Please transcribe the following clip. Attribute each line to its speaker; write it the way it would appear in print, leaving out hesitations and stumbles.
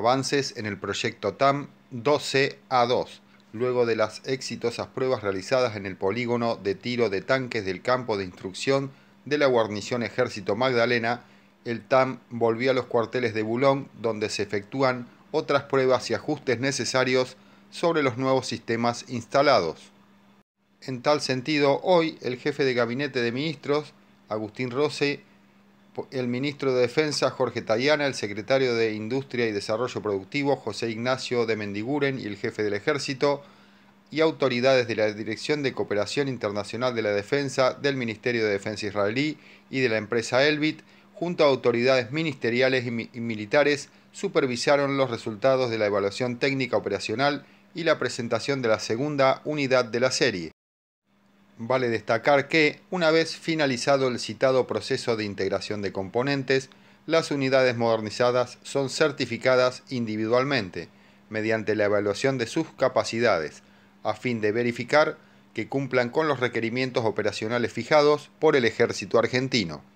Speaker 1: Avances en el proyecto TAM 2C-A2, luego de las exitosas pruebas realizadas en el polígono de tiro de tanques del campo de instrucción de la guarnición Ejército Magdalena, el TAM volvió a los cuarteles de Boulogne, donde se efectúan otras pruebas y ajustes necesarios sobre los nuevos sistemas instalados. En tal sentido, hoy el jefe de Gabinete de Ministros, Agustín Rossi, el ministro de Defensa, Jorge Tayana, el secretario de Industria y Desarrollo Productivo, José Ignacio de Mendiguren, y el jefe del Ejército, y autoridades de la Dirección de Cooperación Internacional de la Defensa, del Ministerio de Defensa israelí y de la empresa Elbit, junto a autoridades ministeriales y militares, supervisaron los resultados de la evaluación técnica operacional y la presentación de la segunda unidad de la serie. Vale destacar que, una vez finalizado el citado proceso de integración de componentes, las unidades modernizadas son certificadas individualmente, mediante la evaluación de sus capacidades, a fin de verificar que cumplan con los requerimientos operacionales fijados por el Ejército argentino.